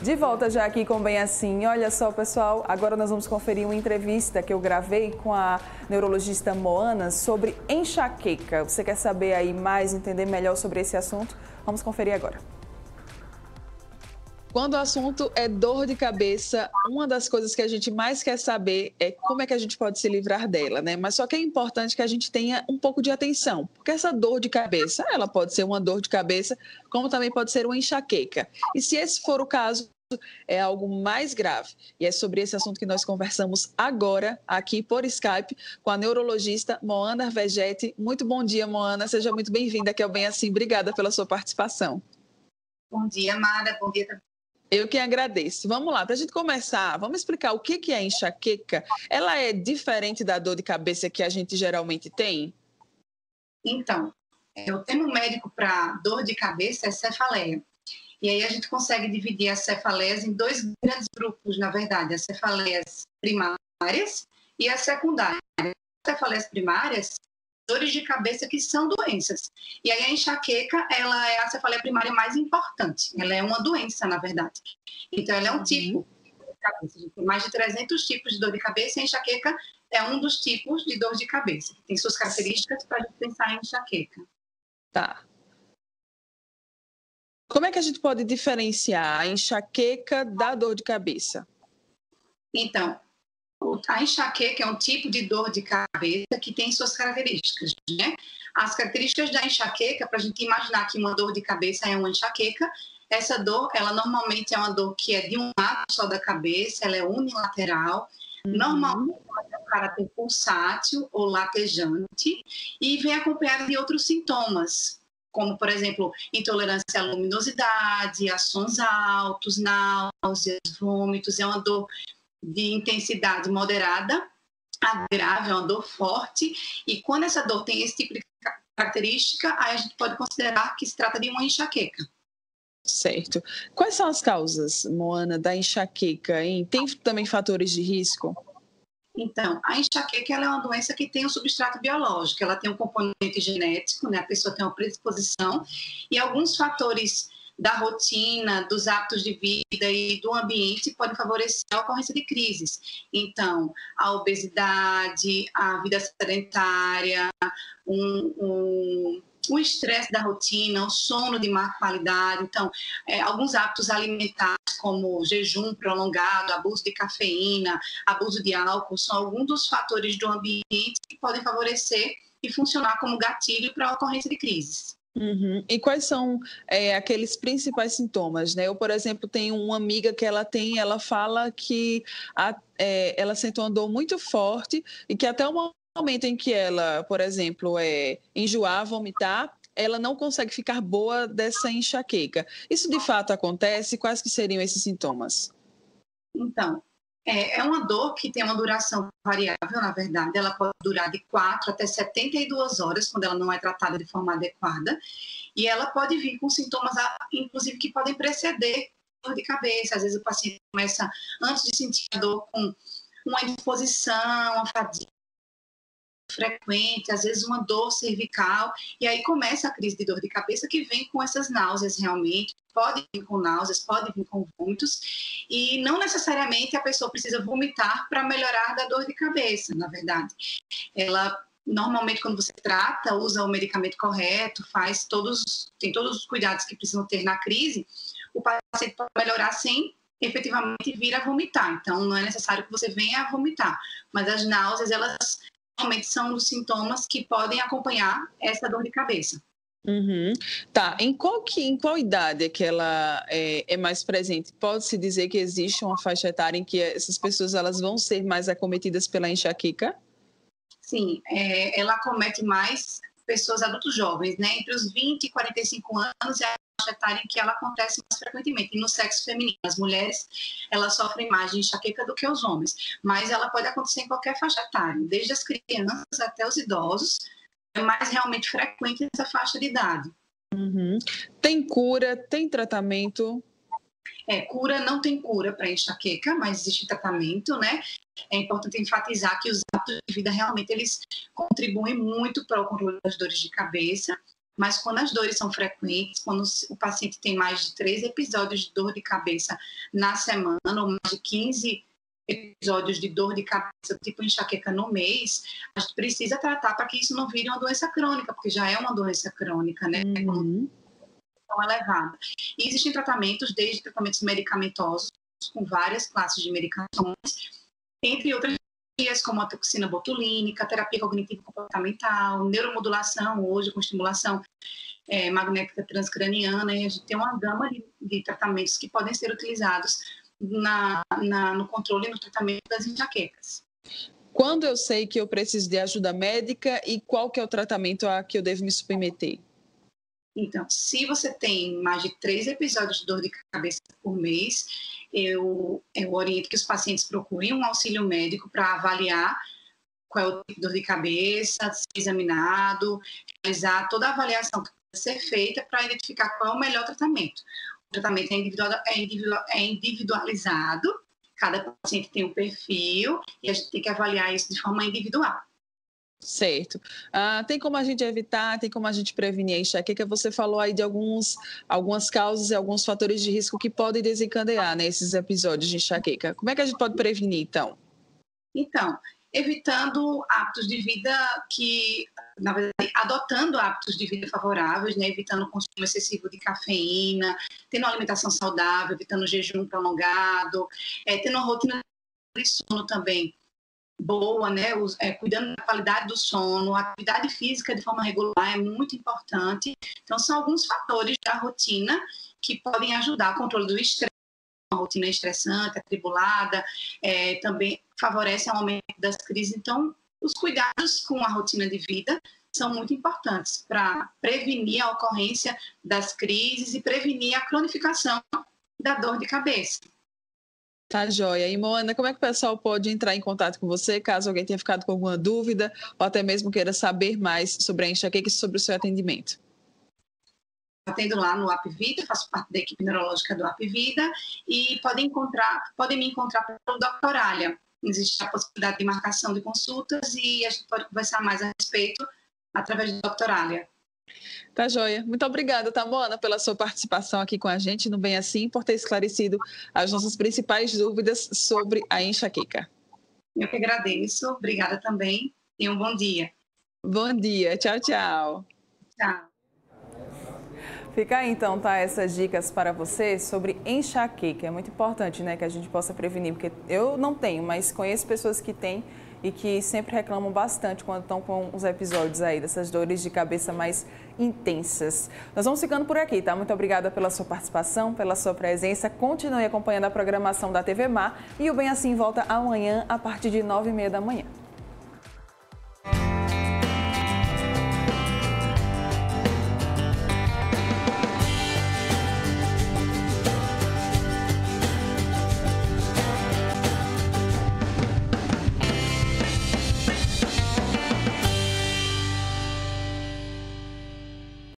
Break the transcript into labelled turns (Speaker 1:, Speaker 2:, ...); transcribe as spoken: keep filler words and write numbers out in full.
Speaker 1: De volta já aqui com Bem Assim. Olha só, pessoal, agora nós vamos conferir uma entrevista que eu gravei com a neurologista Moana sobre enxaqueca. Você quer saber aí mais, entender melhor sobre esse assunto? Vamos conferir agora. Quando o assunto é dor de cabeça, uma das coisas que a gente mais quer saber é como é que a gente pode se livrar dela, né? Mas só que é importante que a gente tenha um pouco de atenção, porque essa dor de cabeça, ela pode ser uma dor de cabeça, como também pode ser uma enxaqueca. E se esse for o caso, é algo mais grave. E é sobre esse assunto que nós conversamos agora, aqui por Skype, com a neurologista Moana Vegetti. Muito bom dia, Moana. Seja muito bem-vinda aqui ao Bem Assim. Obrigada pela sua participação.
Speaker 2: Bom dia, Mara. Bom dia também.
Speaker 1: Eu que agradeço. Vamos lá, para a gente começar, vamos explicar o que é enxaqueca. Ela é diferente da dor de cabeça que a gente geralmente tem?
Speaker 2: Então, o termo médico para dor de cabeça é cefaleia. E aí a gente consegue dividir as cefaleias em dois grandes grupos, na verdade, as cefaleias primárias e as secundárias. As cefaleias primárias, dores de cabeça que são doenças. E aí a enxaqueca, ela é a cefaleia primária mais importante. Ela é uma doença, na verdade. Então, ela é um uhum. tipo de dor de cabeça. A gente tem mais de trezentos tipos de dor de cabeça e a enxaqueca é um dos tipos de dor de cabeça. Tem suas características para a gente pensar em enxaqueca.
Speaker 1: Tá. Como é que a gente pode diferenciar a enxaqueca da dor de cabeça?
Speaker 2: Então, a enxaqueca é um tipo de dor de cabeça que tem suas características, né? As características da enxaqueca, para a gente imaginar que uma dor de cabeça é uma enxaqueca, essa dor, ela normalmente é uma dor que é de um lado só da cabeça, ela é unilateral, uhum. normalmente ela tem um caráter pulsátil ou latejante e vem acompanhada de outros sintomas, como, por exemplo, intolerância à luminosidade, a sons altos, náuseas, vômitos. É uma dor de intensidade moderada a grave, é uma dor forte. E quando essa dor tem esse tipo de característica, aí a gente pode considerar que se trata de uma enxaqueca.
Speaker 1: Certo. Quais são as causas, Moana, da enxaqueca, hein? Tem também fatores de risco?
Speaker 2: Então, a enxaqueca ela é uma doença que tem um substrato biológico, ela tem um componente genético, né? A pessoa tem uma predisposição e alguns fatores da rotina, dos hábitos de vida e do ambiente podem favorecer a ocorrência de crises. Então, a obesidade, a vida sedentária, um, um o estresse da rotina, o sono de má qualidade, então, é, alguns hábitos alimentares, como jejum prolongado, abuso de cafeína, abuso de álcool, são alguns dos fatores do ambiente que podem favorecer e funcionar como gatilho para a ocorrência de crises.
Speaker 1: Uhum. E quais são é, aqueles principais sintomas, né? Eu, por exemplo, tenho uma amiga que ela tem, ela fala que a, é, ela sente uma dor muito forte e que até o momento em que ela, por exemplo, é, enjoar, vomitar, ela não consegue ficar boa dessa enxaqueca. Isso de fato acontece? Quais que seriam esses sintomas?
Speaker 2: Então, é, é uma dor que tem uma duração variável, na verdade. Ela pode durar de quatro até setenta e duas horas, quando ela não é tratada de forma adequada. E ela pode vir com sintomas, inclusive, que podem preceder dor de cabeça. Às vezes o paciente começa, antes de sentir a dor, com uma indisposição, uma fadiga frequente, às vezes uma dor cervical, e aí começa a crise de dor de cabeça que vem com essas náuseas realmente, pode vir com náuseas, pode vir com vômitos, e não necessariamente a pessoa precisa vomitar para melhorar da dor de cabeça, na verdade. Ela, normalmente, quando você trata, usa o medicamento correto, faz todos, tem todos os cuidados que precisam ter na crise, o paciente pode melhorar sem efetivamente vir a vomitar. Então, não é necessário que você venha a vomitar, mas as náuseas, elas realmente são os sintomas que podem acompanhar essa dor de cabeça.
Speaker 1: Uhum. Tá, em qual, que, em qual idade é que ela é, é mais presente? Pode-se dizer que existe uma faixa etária em que essas pessoas elas vão ser mais acometidas pela enxaqueca?
Speaker 2: Sim, é, ela acomete mais pessoas adultos jovens, né? Entre os vinte e quarenta e cinco anos é a faixa etária em que ela acontece mais frequentemente. E no sexo feminino, as mulheres, elas sofrem mais de enxaqueca do que os homens. Mas ela pode acontecer em qualquer faixa etária, desde as crianças até os idosos. É mais realmente frequente essa faixa de idade.
Speaker 1: Uhum. Tem cura, tem tratamento?
Speaker 2: É, cura não tem cura para enxaqueca, mas existe tratamento, né? É importante enfatizar que os hábitos de vida realmente eles contribuem muito para o controle das dores de cabeça. Mas quando as dores são frequentes, quando o paciente tem mais de três episódios de dor de cabeça na semana, ou mais de quinze episódios de dor de cabeça, tipo enxaqueca no mês, a gente precisa tratar para que isso não vire uma doença crônica, porque já é uma doença crônica, né?
Speaker 1: Uhum.
Speaker 2: Tão elevada. E existem tratamentos, desde tratamentos medicamentosos, com várias classes de medicações, entre outras como a toxina botulínica, terapia cognitivo-comportamental, neuromodulação, hoje com estimulação é, magnética transcraniana, e a gente tem uma gama de, de tratamentos que podem ser utilizados na, na, no controle e no tratamento das enxaquecas.
Speaker 1: Quando eu sei que eu preciso de ajuda médica e qual que é o tratamento a que eu devo me submeter?
Speaker 2: Então, se você tem mais de três episódios de dor de cabeça por mês, eu, eu oriento que os pacientes procurem um auxílio médico para avaliar qual é o tipo de dor de cabeça, ser examinado, realizar toda a avaliação que deve ser feita para identificar qual é o melhor tratamento. O tratamento é, individual, é, individual, é individualizado, cada paciente tem um perfil e a gente tem que avaliar isso de forma individual.
Speaker 1: Certo. Ah, tem como a gente evitar, tem como a gente prevenir a enxaqueca? Você falou aí de alguns, algumas causas e alguns fatores de risco que podem desencadear, né, esses episódios de enxaqueca. Como é que a gente pode prevenir, então?
Speaker 2: Então, evitando hábitos de vida que, na verdade, adotando hábitos de vida favoráveis, né, evitando o consumo excessivo de cafeína, tendo uma alimentação saudável, evitando o jejum prolongado, é, tendo uma rotina de sono também boa, né? Os, é, cuidando da qualidade do sono, a atividade física de forma regular é muito importante. Então, são alguns fatores da rotina que podem ajudar o controle do estresse, uma rotina estressante, atribulada, é, também favorece o aumento das crises. Então, os cuidados com a rotina de vida são muito importantes para prevenir a ocorrência das crises e prevenir a cronificação da dor de cabeça.
Speaker 1: Tá joia. E, Moana, como é que o pessoal pode entrar em contato com você, caso alguém tenha ficado com alguma dúvida ou até mesmo queira saber mais sobre a enxaqueca e sobre o seu atendimento?
Speaker 2: Atendo lá no Apvida, faço parte da equipe neurológica do Apvida e podem, encontrar, podem me encontrar pelo doutor Alia. Existe a possibilidade de marcação de consultas e a gente pode conversar mais a respeito através do doutor Alia.
Speaker 1: Tá joia. Muito obrigada, tá, Moana, pela sua participação aqui com a gente no Bem Assim, por ter esclarecido as nossas principais dúvidas sobre a enxaqueca.
Speaker 2: Eu que agradeço. Obrigada também e um bom dia.
Speaker 1: Bom dia. Tchau, tchau.
Speaker 2: Tchau.
Speaker 3: Fica aí, então, tá, essas dicas para você sobre enxaqueca. É muito importante, né, que a gente possa prevenir, porque eu não tenho, mas conheço pessoas que têm e que sempre reclamam bastante quando estão com os episódios aí dessas dores de cabeça mais intensas. Nós vamos ficando por aqui, tá? Muito obrigada pela sua participação, pela sua presença. Continue acompanhando a programação da T V Mar e o Bem Assim volta amanhã a partir de nove e meia da manhã.